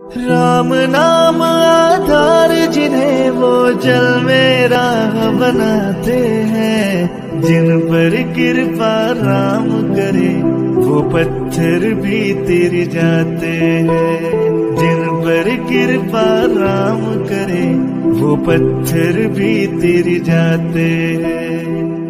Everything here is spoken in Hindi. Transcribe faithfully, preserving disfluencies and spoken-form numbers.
राम नाम आधार जिन्हें वो जल में राह बनाते हैं, जिन पर कृपा राम करे वो पत्थर भी तिर जाते हैं। जिन पर कृपा राम करे वो पत्थर भी तिर जाते हैं।